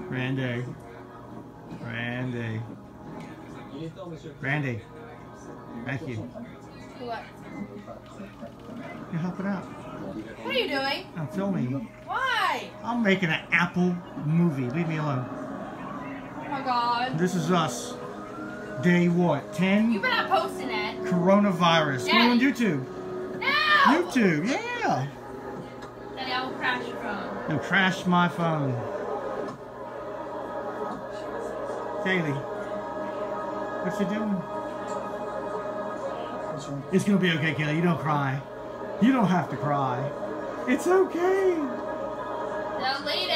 Randy. Randy. Thank you. What? You're helping out. What are you doing? I'm filming. Why? I'm making an Apple movie. Leave me alone. Oh my god. This is us. Day what? 10? You better not posting that. Coronavirus. Go on YouTube. No! YouTube, yeah. Daddy, I will crash your phone. You'll crash my phone. Kaylee. What you doing? It's gonna be okay, Kaylee. You don't cry. You don't have to cry. It's okay. Now later.